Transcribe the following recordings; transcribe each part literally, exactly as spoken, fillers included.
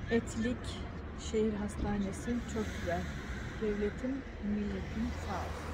Etlik Şehir Hastanesi çok güzel. Devletin, milletin sağ olsun.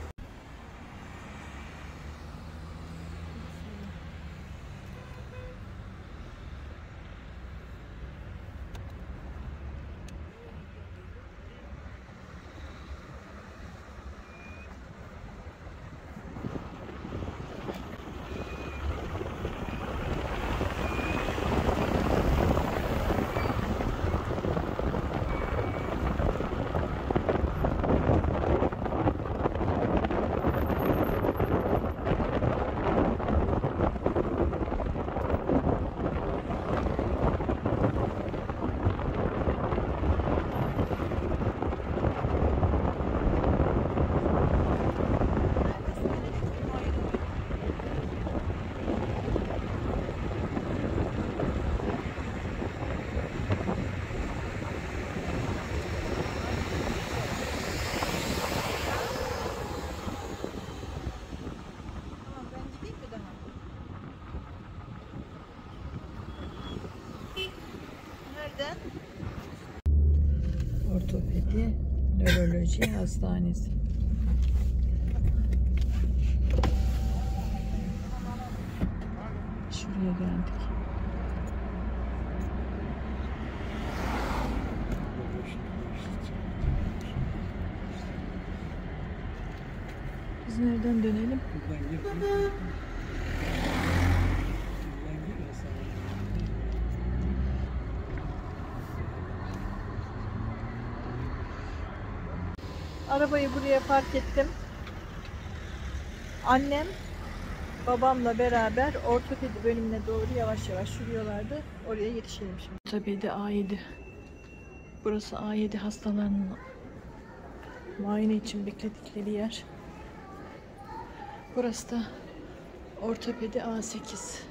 Ortopedi Nöroloji Hastanesi. Şuraya geldik. Biz nereden dönelim? Arabayı buraya park ettim. Annem babamla beraber ortopedi bölümüne doğru yavaş yavaş yürüyorlardı. Oraya yetişelim şimdi. Ortopedi A yedi. Burası A yedi hastalarının muayene için bekledikleri yer. Burası da ortopedi A sekiz.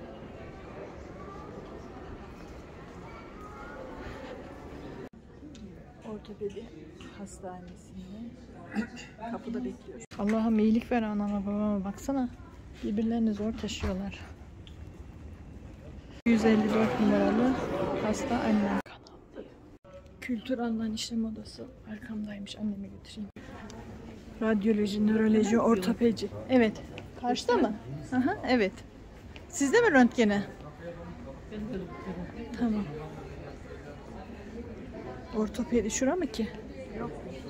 Ortopedi hastanesinde kapıda bekliyoruz. Allah'ım iyilik ver anama babama, baksana. Birbirlerini zor taşıyorlar. yüz elli dört numaralı hasta annem. Kültür alınan işlem odası arkamdaymış, annemi götüreyim. Radyoloji, nöroloji, ortopedi. Evet. Karşıda mı? Aha, evet. Sizde mi röntgene? Tamam. Ortopedi şura mı ki? Yok.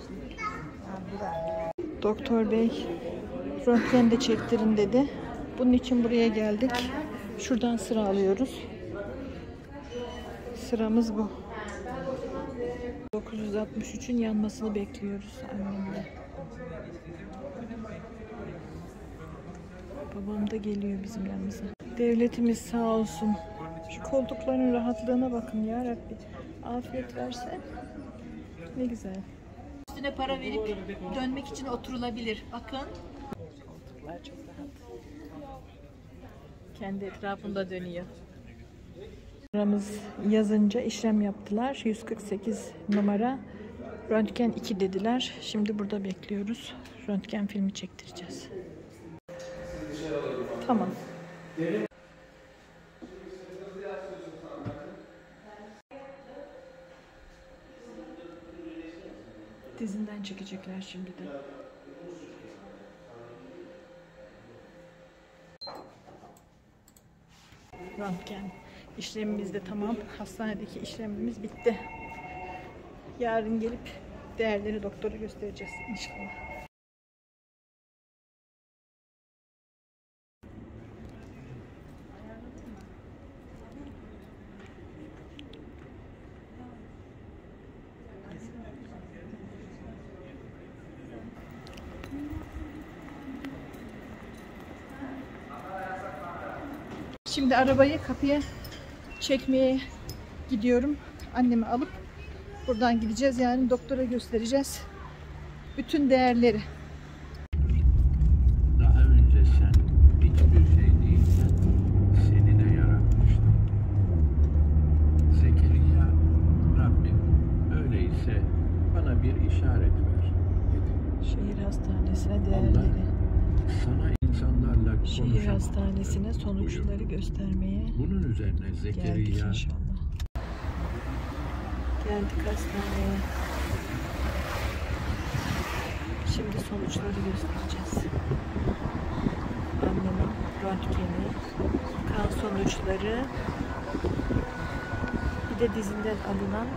Doktor bey röntgen de çektirin dedi. Bunun için buraya geldik. Şuradan sıra alıyoruz. Sıramız bu. dokuz yüz altmış üçün yanmasını bekliyoruz annemle. Babam da geliyor bizim yanımıza. Devletimiz sağ olsun. Şu koltukların rahatlığına bakın ya Rabbi. Afiyet verse ne güzel. Üstüne para verip dönmek için oturulabilir. Bakın. Koltuklar çok rahat. Kendi etrafında dönüyor. Numaramız yazınca işlem yaptılar. yüz kırk sekiz numara. Röntgen iki dediler. Şimdi burada bekliyoruz. Röntgen filmi çektireceğiz. Tamam. Dizinden çekecekler şimdi de. Röntgen işlemimiz de tamam. Hastanedeki işlemimiz bitti. Yarın gelip değerleri doktora göstereceğiz inşallah. Şimdi arabayı kapıya çekmeye gidiyorum. Annemi alıp buradan gideceğiz. Yani doktora göstereceğiz bütün değerleri. Daha önce sen hiçbir şey değilsen seni de yaratmıştım. Zekeriya, Rabbim öyleyse bana bir işaret ver dedi. Şehir hastanesine değerleri. Allah sana insanlarla konuşamam. Şehir hastanesine sonuçları göstermeye bunun üzerine Zekeriya geldik inşallah. Geldik hastaneye. Şimdi sonuçları göstereceğiz. Annemin röntgeni, kan sonuçları, bir de dizinden alınan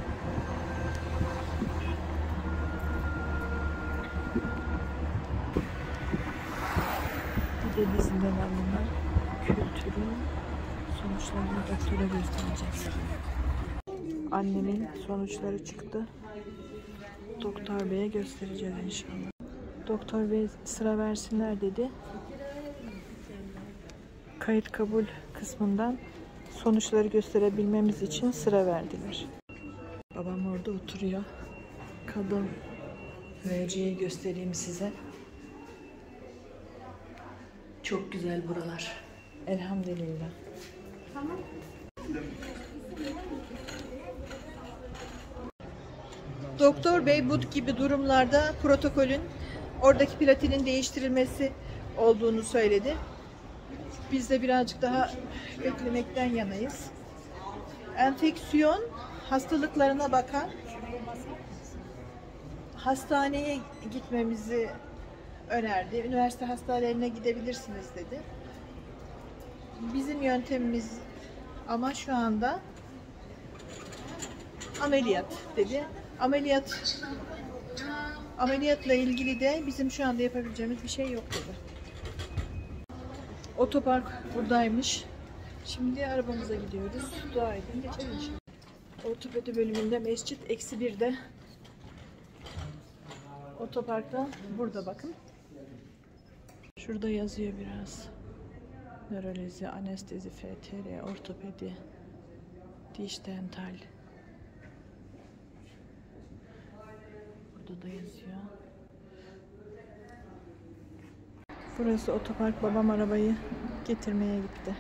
bir de dizinden alınan kültürün sonuçlarını doktora göstereceğiz. Annemin sonuçları çıktı. Doktor Bey'e göstereceğiz inşallah. Doktor Bey sıra versinler dedi. Kayıt kabul kısmından sonuçları gösterebilmemiz için sıra verdiler. Babam orada oturuyor. Kadın vereceği göstereyim size. Çok güzel buralar. Elhamdülillah. Tamam. Doktor Bey bu gibi durumlarda protokolün oradaki platinin değiştirilmesi olduğunu söyledi. Biz de birazcık daha beklemekten yanayız. Enfeksiyon hastalıklarına bakan hastaneye gitmemizi önerdi. Üniversite hastanelerine gidebilirsiniz dedi. Bizim yöntemimiz ama şu anda ameliyat dedi. Ameliyat ameliyatla ilgili de bizim şu anda yapabileceğimiz bir şey yok dedi. Otopark buradaymış. Şimdi arabamıza gidiyoruz. Dua edin geçelim şimdi. Ortopedi bölümünde mescit eksi birde. Otoparkta burada bakın. Şurada yazıyor biraz. Nöroloji, anestezi, F T R, ortopedi, diş dental. Burada da yazıyor. Burası otopark. Babam arabayı getirmeye gitti.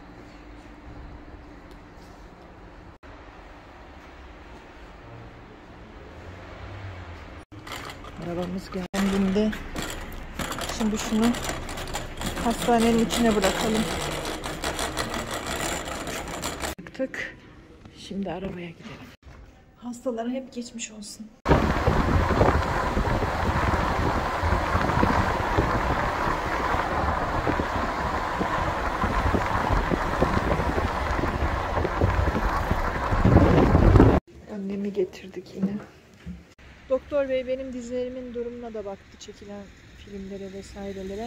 Arabamız geldiğinde şimdi şunu hastanenin içine bırakalım. Tık. Şimdi arabaya gidelim. Hastalara hep geçmiş olsun. Annemi getirdik yine. Doktor Bey benim dizlerimin durumuna da baktı, çekilen filmlere vesairelere.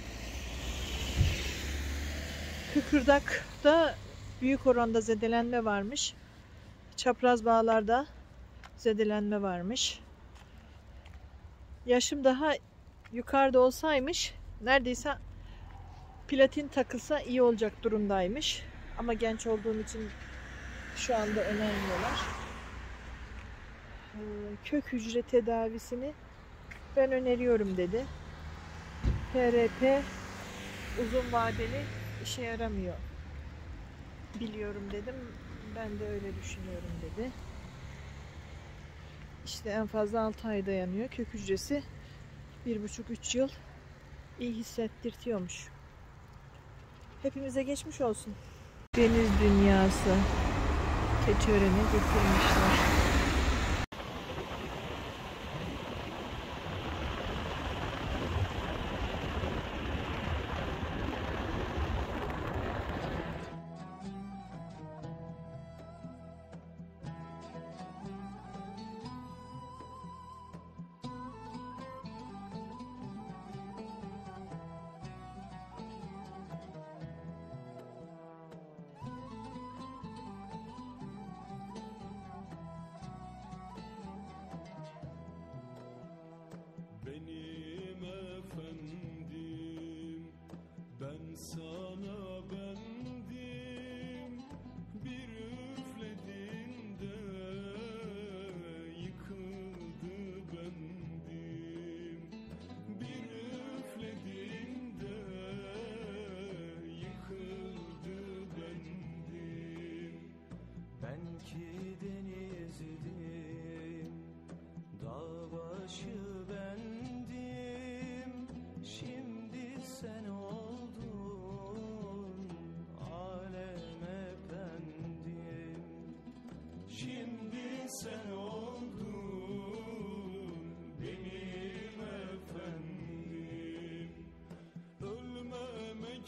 Kıkırdakta büyük oranda zedelenme varmış. Çapraz bağlarda zedelenme varmış. Yaşım daha yukarıda olsaymış neredeyse platin takılsa iyi olacak durumdaymış. Ama genç olduğum için şu anda önermiyorlar. Kök hücre tedavisini ben öneriyorum dedi. P R P uzun vadeli işe yaramıyor. Biliyorum dedim. Ben de öyle düşünüyorum dedi. İşte en fazla altı ay dayanıyor. Kök hücresi bir buçuk üç yıl iyi hissettirtiyormuş. Hepimize geçmiş olsun. Deniz dünyası Keçiören'e getirmişler.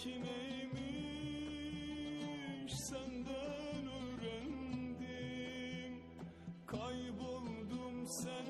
Sevmek neymiş senden öğrendim. Kayboldum sen